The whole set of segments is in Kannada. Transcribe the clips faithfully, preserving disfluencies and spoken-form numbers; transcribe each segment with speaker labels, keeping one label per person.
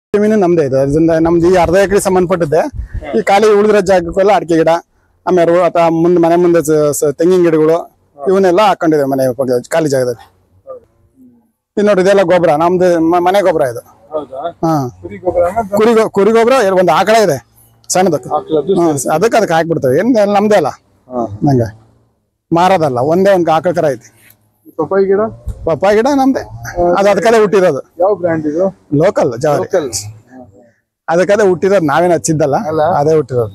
Speaker 1: ಜಮೀನು ನಮ್ದೇ ಇದೆ. ಅದರಿಂದ ನಮ್ದು ಈ ಅರ್ಧ ಎಕರೆ ಸಂಬಂಧಪಟ್ಟಿದ್ದೆ. ಈ ಖಾಲಿ ಉಳಿದಿರೋ ಜಾಗಕ್ಕೆಲ್ಲ ಅಡಿಕೆ ಗಿಡ, ಆಮೇಲೆ ಅಥವಾ ಮುಂದೆ ಮನೆ ಮುಂದೆ ತೆಂಗಿನ ಗಿಡಗಳು ಇವನ್ನೆಲ್ಲ ಹಾಕೊಂಡಿದೆ ಮನೆ ಖಾಲಿ ಜಾಗದಲ್ಲಿ. ಇದು ನೋಡಿ, ಇದೆಲ್ಲ ಗೊಬ್ಬರ ನಮ್ದು ಮನೆ ಗೊಬ್ಬರ ಇದು. ಹಾ, ಕುರಿ ಕುರಿ ಗೊಬ್ಬರ ಒಂದು ಆಕಳ ಇದೆ ಸಣ್ಣದಕ್ಕೆ, ಅದಕ್ಕೆ ಅದಕ್ಕೆ ಹಾಕ್ಬಿಡ್ತೇವೆ. ಏನ್ ನಮ್ದೇ ಅಲ್ಲ, ನಂಗೆ ಮಾರೋದಲ್ಲ. ಒಂದೇ ಒಂದು ಆಕಳ ಕರ ಐತಿ.
Speaker 2: ಪಪ್ಪಾಯಿ ಗಿಡ
Speaker 1: ಪಪ್ಪಾಯಿ ಗಿಡ ನಮ್ದೇ, ಅದು ಅದಕ್ಕಲ್ಲೇ ಹುಟ್ಟಿರೋದು.
Speaker 2: ಯಾವ ಬ್ರ್ಯಾಂಡ್ ಇದು?
Speaker 1: ಲೋಕಲ್ ಜವಾರಿ, ಅದಕ್ಕದೇ ಹುಟ್ಟಿರೋದು. ನಾವೇನು ಹಚ್ಚಿದ್ದಲ್ಲ, ಅದೇ ಹುಟ್ಟಿರೋದು.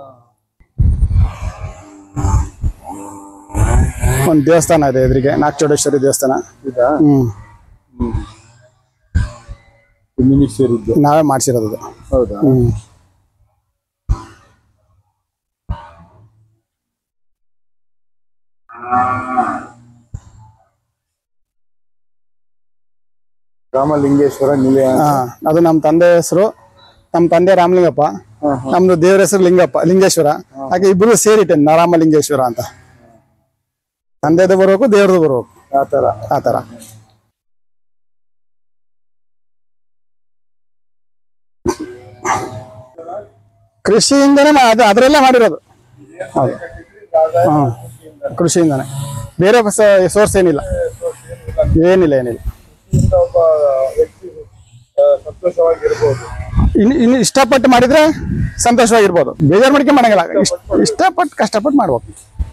Speaker 1: ಒಂದು ದೇವಸ್ಥಾನ ಇದೆ ಎದುರಿಗೆ, ನಾಗಚೋಡೇಶ್ವರಿ ದೇವಸ್ಥಾನ. ಹ್ಮ್ ನಾವೇ ಮಾಡ್ಸಿರೋದು.
Speaker 2: ಹೌದಾ?
Speaker 1: ಹ್ಮ್
Speaker 2: ರಾಮಲಿಂಗೇಶ್ವರ ನಿಲಯ.
Speaker 1: ಹಾ, ಅದು ನಮ್ಮ ತಂದೆ ಹೆಸರು. ನಮ್ಮ ತಂದೆ ರಾಮಲಿಂಗಪ್ಪ, ನಮ್ದು ದೇವ್ರ ಹೆಸರು ಲಿಂಗಪ್ಪ ಲಿಂಗೇಶ್ವರ. ಹಾಗೆ ಇಬ್ರು ಸೇರಿಟ್ಟೆ ರಾಮಲಿಂಗೇಶ್ವರ ಅಂತ. ತಂದೆದು ಬರ್ಬೇಕು, ದೇವ್ರದ್ದು ಬರ್ಬೇಕು,
Speaker 2: ಆತರ
Speaker 1: ಆತರ. ಕೃಷಿಯಿಂದನೇ ಅದು ಅದರಲ್ಲೇ ಮಾಡಿರೋದು. ಹೌದು, ಹಾ, ಕೃಷಿಯಿಂದಾನೆ, ಬೇರೆ ಸೋರ್ಸ್ ಏನಿಲ್ಲ, ಏನಿಲ್ಲ ಏನಿಲ್ಲ. ಇನ್ನು ಇನ್ನು ಇಷ್ಟಪಟ್ಟು ಮಾಡಿದ್ರೆ ಸಂತೋಷವಾಗಿರ್ಬೋದು, ಬೇಜಾರು ಮಾಡ್ಕೊಂಡು ಮಾಡಂಗಿಲ್ಲ. ಇಷ್ಟಪಟ್ಟು ಕಷ್ಟಪಟ್ಟು ಮಾಡ್ಬೇಕು.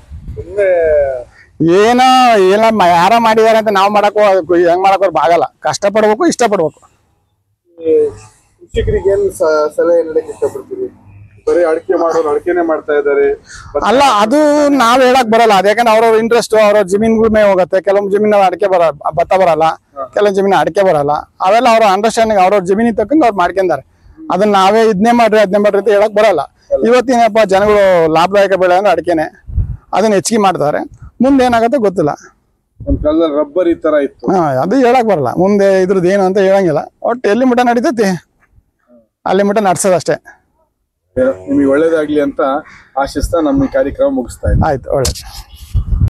Speaker 1: ಏನೋ ಏನೋ ಯಾರ ಮಾಡಿದಾರೆ ಅಂತ ನಾವು ಮಾಡಕ್ ಹೆಂಗ್ ಮಾಡಕ್ ಆಗಲ್ಲ. ಕಷ್ಟಪಡ್ಬೇಕು, ಇಷ್ಟಪಡ್ಬೇಕು.
Speaker 2: ಕೃಷಿಕರಿಗೆ ಏನ್ ಸಲಹೆ ನೀಡಕ್ಕೆ ಇಷ್ಟಪಡ್ತೀರಿ? ಬರೀ ಅಡಿಕೆ ಮಾಡೋರು ಅಡಿಕೆನೆ ಮಾಡ್ತಾ ಇದಾರೆ
Speaker 1: ಅಲ್ಲ, ಅದು ನಾವ್ ಹೇಳಕ್ ಬರಲ್ಲ. ಅದ ಯಾಕಂದ್ರೆ ಅವ್ರವ್ರ ಇಂಟ್ರೆಸ್ಟ್ ಅವ್ರ ಜಮೀನ್ಗಳ ಮೇಲೆ ಹೋಗುತ್ತೆ. ಕೆಲವೊಂದು ಜಮೀನ ಅಡಿಕೆ ಬರ ಭತ್ತ ಬರಲ್ಲ, ಕೆಲವೊಂದು ಜಮೀನ ಅಡಿಕೆ ಬರಲ್ಲ. ಅವೆಲ್ಲ ಅವ್ರ ಅಂಡರ್ಸ್ಟ್ಯಾಂಡಿಂಗ್, ಅವ್ರವ್ರ ಜಮೀನಿಗೆ ತಕ್ಕಂಗೆ ಅವ್ರು ಮಾಡ್ಕೊಂತಾರೆ. ಅದನ್ನ ನಾವೇ ಇದನ್ನೇ ಮಾಡ್ರಿ ಅದನ್ನೇ ಮಾಡ್ರಿ ಅಂತ ಹೇಳಕ್ ಬರಲ್ಲ. ಇವತ್ತಿನಪ್ಪ ಜನಗಳು ಲಾಭದಾಯಕ ಬೆಳೆ ಅಂದ್ರೆ ಅಡಿಕೆನೆ, ಅದನ್ನ ಹೆಚ್ಚಿಗೆ ಮಾಡ್ತಾರೆ. ಮುಂದೆ ಏನಾಗುತ್ತೆ ಗೊತ್ತಿಲ್ಲ.
Speaker 2: ಒಂದ್ ಕಾಲದಲ್ಲಿ ರಬ್ಬರ್ ಈ ತರ ಇತ್ತು.
Speaker 1: ಹಾ, ಅದು ಹೇಳಕ್ ಬರಲ್ಲ. ಮುಂದೆ ಇದ್ರದ್ದು ಏನು ಅಂತ ಹೇಳಂಗಿಲ್ಲ. ಒಟ್ಟು ಎಲ್ಲಿ ಮಠ ನಡೀತೈತಿ ಅಲ್ಲಿ ಮಠ ನಡ್ಸೋದಷ್ಟೇ.
Speaker 2: ನಿಮಗೆ ಒಳ್ಳೇದಾಗ್ಲಿ ಅಂತ ಆಶಿಸ್ತಾ ನಮ್ಮ ಈ ಕಾರ್ಯಕ್ರಮ ಮುಗಿಸ್ತಾ ಇದ್ದೀನಿ.
Speaker 1: ಆಯ್ತು, ಒಳ್ಳೇದು.